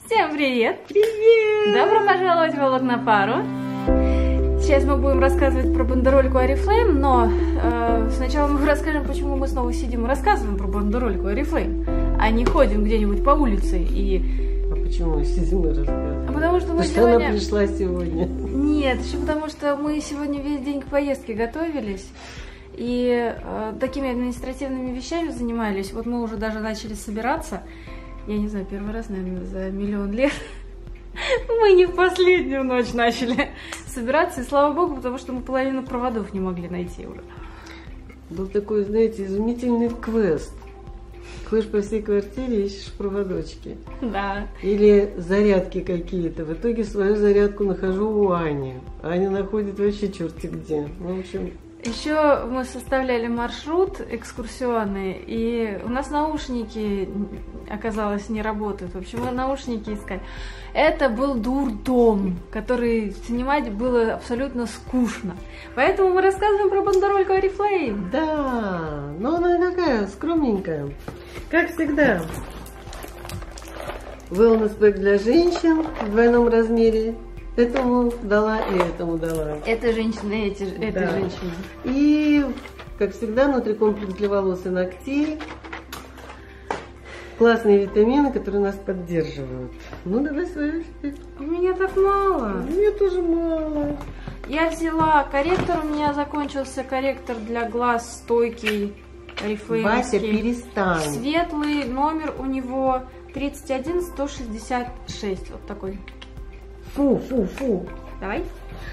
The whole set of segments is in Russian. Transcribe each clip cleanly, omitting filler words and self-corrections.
Всем привет! Привет! Добро пожаловать в Волокнопару! Сейчас мы будем рассказывать про бандерольку Oriflame, но сначала мы расскажем, почему мы снова сидим и рассказываем про бандерольку Oriflame, а не ходим где-нибудь по улице и... А почему мы сидим и рассказываем? Потому что мы сегодня... она пришла сегодня. Нет, еще потому что мы сегодня весь день к поездке готовились и такими административными вещами занимались. Вот мы уже даже начали собираться. Я не знаю, первый раз, наверное, за миллион лет. Мы не в последнюю ночь начали собираться, и слава богу, потому что мы половину проводов не могли найти уже. Был такой, знаете, изумительный квест. Ходишь по всей квартире, ищешь проводочки. Да. Или зарядки какие-то. В итоге свою зарядку нахожу у Ани. Аня находит вообще черти где. Ну, в общем... Еще мы составляли маршрут экскурсионный, и у нас наушники, оказалось, не работают. В общем, мы наушники искали. Это был дурдом, который снимать было абсолютно скучно. Поэтому мы рассказываем про бандерольку Oriflame. Да, но она такая скромненькая. Как всегда. Wellness пэк для женщин в двойном размере. Этому дала и этому дала. Это женщина, это да. женщина. И, как всегда, внутрикомплекс для волос и ногтей. Классные витамины, которые нас поддерживают. Ну, давай свою теперь. У меня так мало. Мне тоже мало. Я взяла корректор, у меня закончился корректор для глаз стойкий, Oriflame. Вася, перестань. Светлый, номер у него 31166, вот такой. Фу. Давай.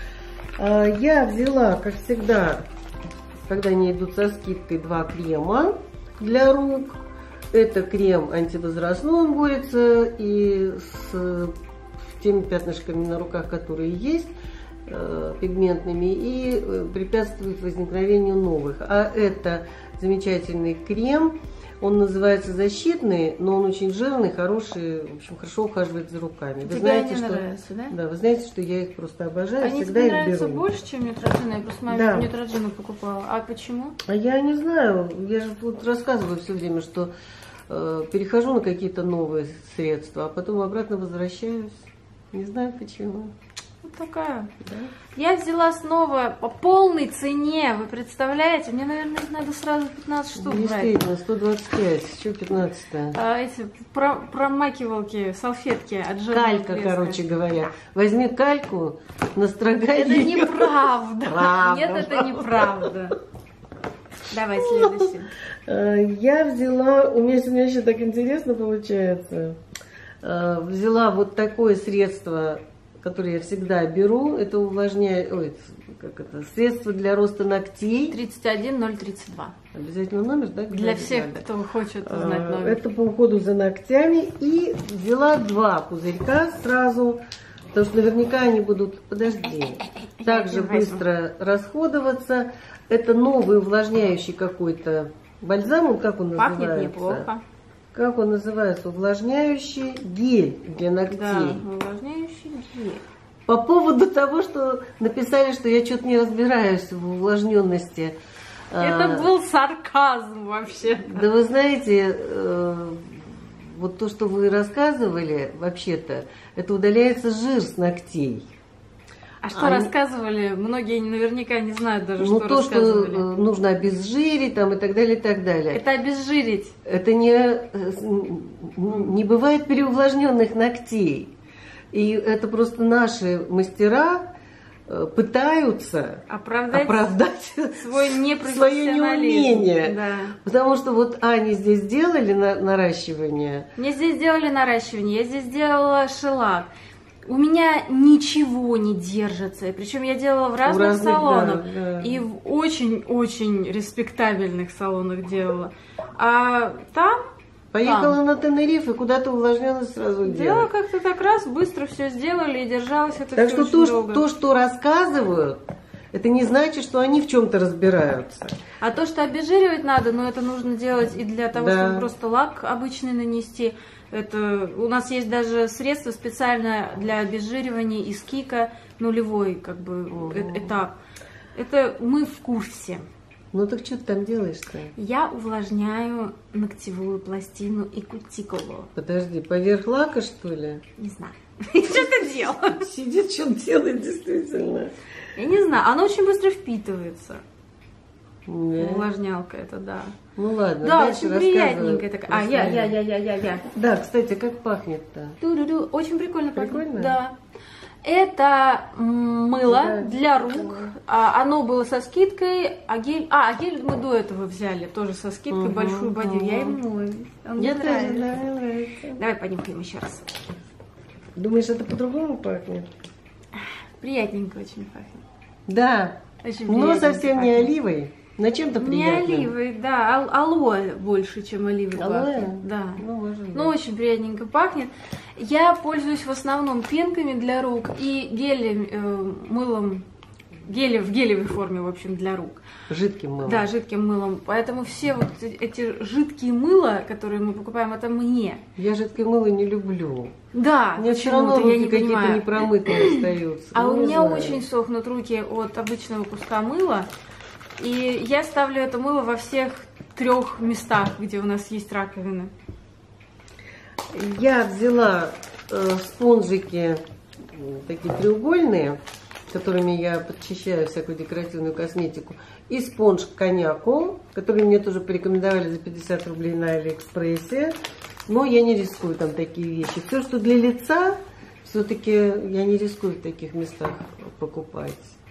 Я взяла, как всегда, когда они идут со скидкой, 2 крема для рук. Это крем антивозрастной, он борется и с теми пятнышками на руках, которые есть, пигментными, и препятствует возникновению новых. А это замечательный крем. Он называется защитный, но он очень жирный, хороший, в общем, хорошо ухаживает за руками. Вы знаете, не что... нравится, да? Да, вы знаете, что я их просто обожаю, Они всегда тебе их нравятся беру. больше, чем Neutrogena? Я просто маме Neutrogena покупала. А почему? А я не знаю, я же вот рассказываю все время, что перехожу на какие-то новые средства, а потом обратно возвращаюсь. Не знаю почему. Вот такая. Да? Я взяла снова по полной цене, вы представляете? Мне, наверное, их надо сразу 15 штук брать. Действительно, 125, что 15-то? Эти промакивалки, салфетки от жира. Калька, короче говоря. Возьми кальку, настрогай. Это ее. неправда. Правда. Нет, это неправда. Давай следующий. Я взяла, у меня сегодня еще так интересно получается, взяла вот такое средство, которое я всегда беру, это средство для роста ногтей. 31032. Обязательно номер, да? Для всех, кто хочет узнать номер. Это по уходу за ногтями. И взяла 2 пузырька сразу, потому что наверняка они будут, также быстро расходоваться. Это новый увлажняющий какой-то бальзам, как он называется? Пахнет неплохо. Как он называется? Увлажняющий гель для ногтей. Да, увлажняющий гель. По поводу того, что написали, что я что-то не разбираюсь в увлажненности. Это был сарказм вообще. Да вы знаете, вот то, что вы рассказывали, вообще-то, это удаляется жир с ногтей. А что рассказывали? Многие наверняка не знают даже, что то, рассказывали. Что нужно обезжирить там, и так далее, и так далее. Это обезжирить. Это не бывает переувлажненных ногтей. И это просто наши мастера пытаются оправдать свое неумение. Да. Потому что вот они здесь сделали наращивание. Мне здесь сделали наращивание, я здесь сделала шелак. У меня ничего не держится. Причем я делала в разных салонах. Да. И в очень-очень респектабельных салонах делала. А там... Поехала на Тенерифе, куда-то увлажненность сразу делать. Да, как-то так раз быстро все сделали и держалось это так все что очень долго. То, что рассказывают, это не значит, что они в чем-то разбираются. А то, что обезжиривать надо, но это нужно делать и для того, чтобы просто лак обычный нанести. Это у нас есть даже средство специальное для обезжиривания из Кика, нулевой этап. Это мы в курсе. Ну так что ты там делаешь-то? Я увлажняю ногтевую пластину и кутикулу. Подожди, поверх лака, что ли? Не знаю. Что ты делаешь? Сидит, что делает, действительно. Я не знаю, оно очень быстро впитывается. Да. Увлажнялка это, да. Ну ладно, Да, дальше очень рассказывай приятненькая такая. про Я. своё. Да, кстати, как пахнет-то? Ду-ду-ду. Очень прикольно пахнет. Прикольно? Да. Это мыло Да. для рук. Оно было со скидкой, а гель мы до этого взяли, тоже со скидкой, большую бодию. Я им мою. Он мне Мне тоже нравится. нравится. Давай понюхаем еще раз. Думаешь, это по-другому пахнет? Приятненько очень пахнет. Да, Очень но приятненько совсем не пахнет. оливой, но чем-то Не приятным. оливой, да, алоэ больше, чем оливы Алоэ? пахнет. Да. Ну, может быть. Ну, очень приятненько пахнет. Я пользуюсь в основном пенками для рук и мылом, в гелевой форме, в общем, для рук. Жидким мылом. Да, жидким мылом. Поэтому все вот эти жидкие мыла, которые мы покупаем, это мне. Я жидкое мыло не люблю. Да, Мне все равно почему-то, я не руки какие-то понимаю. непромытые остаются. А Ну, у не меня знаю. очень сохнут руки от обычного куска мыла. И я ставлю это мыло во всех 3 местах, где у нас есть раковины. Я взяла спонжики такие треугольные, которыми я подчищаю всякую декоративную косметику, и спонж к коньяку, который мне тоже порекомендовали за 50 рублей на Алиэкспрессе. Но я не рискую там такие вещи. Все, что для лица, все-таки я не рискую в таких местах покупать.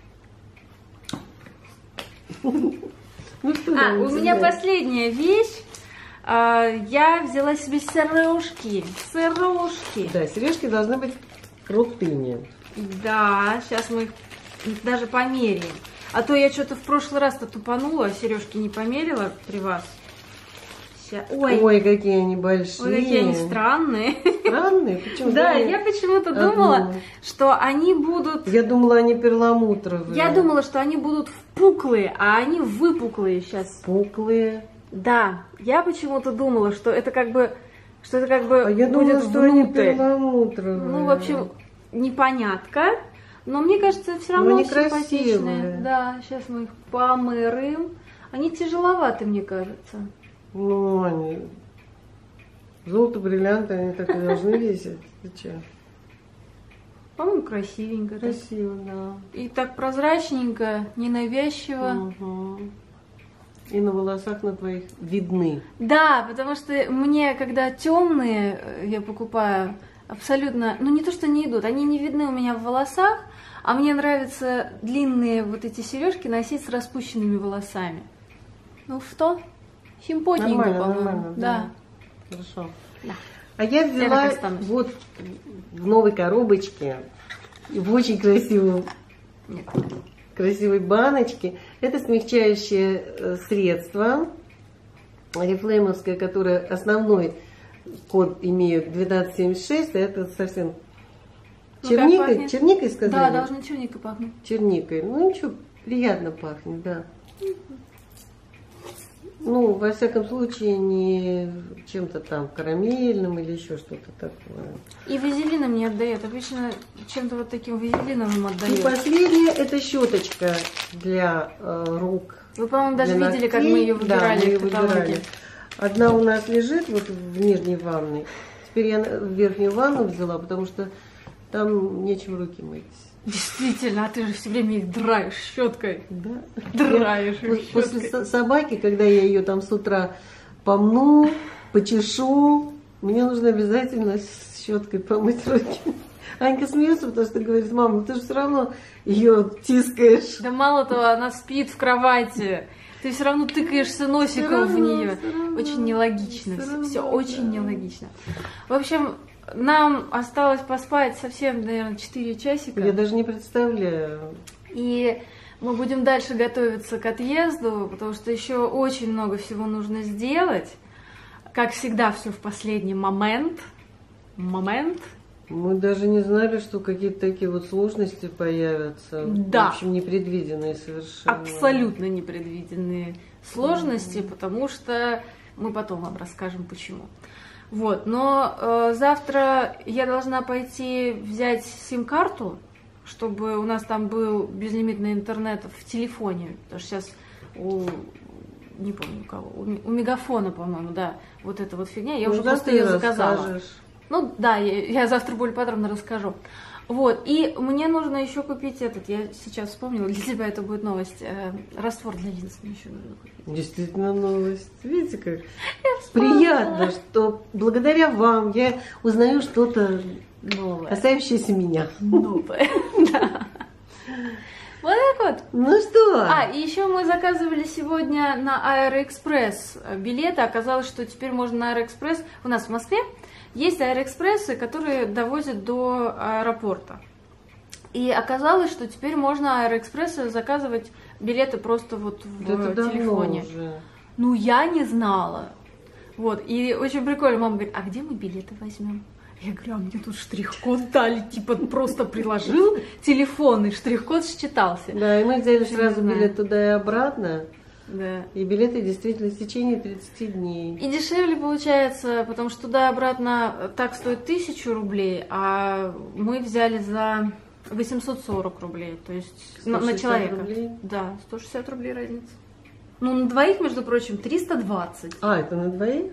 Ну, что У там меня тебе? последняя вещь. Я взяла себе сережки. Сережки. Да, сережки должны быть крутыми. Да, сейчас мы их даже померяем. А то я что-то в прошлый раз-то тупанула, сережки не померила при вас. Ой, Ой, какие они большие. ой, какие они странные. Странные? Почему? Да, я почему-то думала, что они будут... Я думала, они перламутровые. Я думала, что они будут впуклые, а они выпуклые сейчас. Пуклые. Да, я почему-то думала, что это как бы А я будет думала, что они внутрь. перламутровые. Ну, в общем, непонятка. Но мне кажется, все Но равно они симпатичные. красивые. Да, сейчас мы их помырым. Они тяжеловаты, мне кажется. Ну, они... Золото, бриллианты, они так и должны весить. Ты че? По-моему, красивенько. Так. Красиво, да. И так прозрачненько, ненавязчиво. Угу. И на волосах на твоих видны. Да, потому что мне, когда темные я покупаю, абсолютно, ну не то, что не идут, они не видны у меня в волосах, а мне нравятся длинные вот эти сережки носить с распущенными волосами. Ну что? Симпотненько, Нормально, по-моему. нормально. Да. Хорошо. Да. А я взяла так останусь. вот в новой коробочке, в очень Нет. красивой баночке. Это смягчающее средство орифлеймовское, которое основной код имеет 1276, а это совсем Ну, как черникой. пахнет? Черникой сказали? Да, должна черника пахнуть. Черникой. Ну ничего, приятно пахнет, да. Ну, во всяком случае, не чем-то там карамельным или еще что-то такое. И вазелином не отдает. Обычно чем-то вот таким вазелиновым И отдает. последняя это щеточка для рук. Вы, по-моему, даже для видели, как ногтей. мы ее Да, выбирали мы ее в каталоге. выбирали. Одна у нас лежит вот в нижней ванной. Теперь я в верхнюю ванну взяла, потому что там нечем руки мыть. Действительно, а ты же все время их драешь щеткой. Да. Драешь их После щеткой. собаки, когда я ее там с утра помну, почешу, мне нужно обязательно с щеткой помыть руки. Анька смеется, потому что говорит: мама, ты же все равно ее тискаешь. Да мало того, она спит в кровати. Ты все равно тыкаешься носиком в нее. Очень нелогично. Все очень нелогично. В общем, нам осталось поспать совсем, наверное, 4 часика. Я даже не представляю. И мы будем дальше готовиться к отъезду, потому что еще очень много всего нужно сделать. Как всегда, все в последний момент. Мы даже не знали, что какие-то такие вот сложности появятся. Да. В общем, непредвиденные совершенно. Абсолютно непредвиденные сложности, потому что мы потом вам расскажем, почему. Вот, но завтра я должна пойти взять сим-карту, чтобы у нас там был безлимитный интернет в телефоне, потому что сейчас не помню у кого, у Мегафона, по-моему, да, вот эта вот фигня, я Ну, уже да, просто ты ее заказала. расскажешь. Ну да, я завтра более подробно расскажу. Вот, и мне нужно еще купить этот, я сейчас вспомнила, для тебя это будет новость, раствор для линз мне еще нужно купить. Действительно новость. Видите, как приятно, что благодаря вам я узнаю что-то Новое. касающееся меня. Новое, да. Вот так вот. Ну что? И еще мы заказывали сегодня на Аэроэкспресс билеты. Оказалось, что теперь можно на Аэроэкспресс. У нас в Москве есть Аэроэкспрессы, которые довозят до аэропорта. И оказалось, что теперь можно Аэроэкспрессы заказывать билеты просто вот в Это телефоне. уже. Ну, я не знала. Вот. И очень прикольно. Мама говорит, а где мы билеты возьмем? Я говорю, а мне тут штрих-код дали, типа просто приложил телефон, и штрих-код считался. Да, и мы взяли Очень сразу знаю. билет туда и обратно. Да. И билеты действительно в течение 30 дней. И дешевле получается, потому что туда и обратно так стоит 1000 рублей, а мы взяли за 840 рублей, то есть на 160 человека. рублей? Да, 160 рублей разница. Ну, на двоих, между прочим, 320. Это на двоих?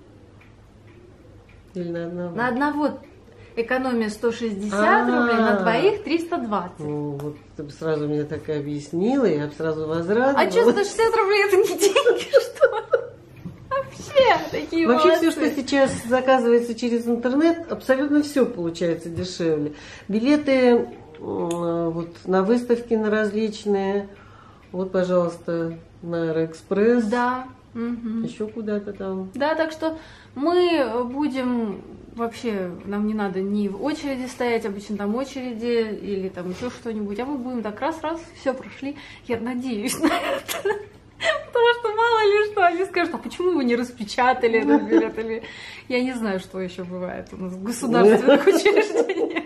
Или на одного? На одного экономия 160 рублей, на двоих 320. Ну, вот ты бы сразу мне так и объяснила, я бы сразу возрадовалась. А что, 160 рублей это не деньги, что? Вообще, такие Вообще все, молодцы. что сейчас заказывается через интернет, абсолютно все получается дешевле. Билеты вот на выставки на различные, вот, пожалуйста, на Аэроэкспресс, Да. Мгм. еще куда-то там. Да, так что мы будем вообще, нам не надо ни в очереди стоять, обычно там очереди или там еще что-нибудь, а мы будем так раз-раз, все прошли. Я надеюсь на это. Потому что мало ли что, они скажут, а почему вы не распечатали этот билет? Или я не знаю, что еще бывает у нас в государственных учреждениях.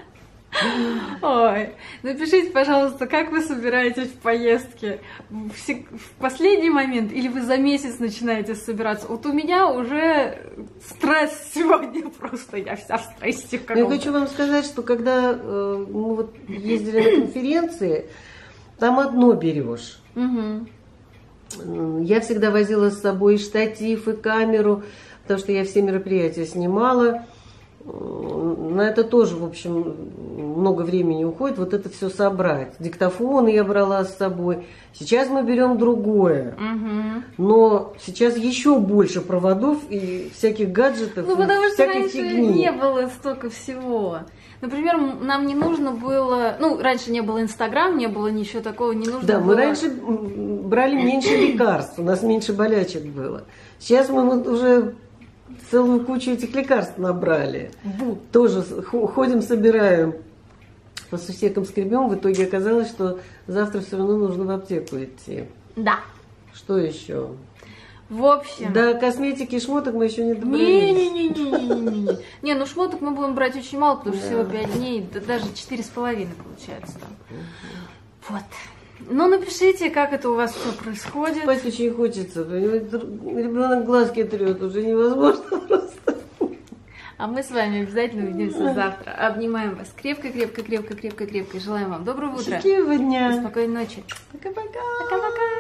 Ой, напишите, пожалуйста, как вы собираетесь в поездке? В последний момент или вы за месяц начинаете собираться? Вот у меня уже стресс сегодня просто, я вся в стрессе. Я хочу вам сказать, что когда мы вот ездили на конференции, там одно берешь. Угу. Я всегда возила с собой и штатив, и камеру, потому что я все мероприятия снимала. На это тоже, в общем, много времени уходит, вот это все собрать. Диктофоны я брала с собой. Сейчас мы берем другое. Угу. Но сейчас еще больше проводов и всяких гаджетов, Ну, потому что всякой раньше фигни. не было столько всего. Например, нам не нужно было... Ну, раньше не было Инстаграм, не было ничего такого, не нужно Да, было... мы раньше брали меньше лекарств, у нас меньше болячек было. Сейчас мы вот уже целую кучу этих лекарств набрали. Тоже ходим, собираем, по сусекам скребем. В итоге оказалось, что завтра все равно нужно в аптеку идти. Да. Что еще? В общем... До косметики и шмоток мы еще не добрались. Не-не-не-не-не-не. Не, ну шмоток мы будем брать очень мало, потому что Да. всего 5 дней, да даже 4,5 получается там. Вот. Ну, напишите, как это у вас все происходит. Спать очень хочется. Ребенок глазки трет, уже невозможно просто. А мы с вами обязательно увидимся завтра. Обнимаем вас крепко-крепко-крепко-крепко-крепко. Желаем вам доброго утра Счастливого и дня. спокойной ночи. Пока-пока. Пока-пока.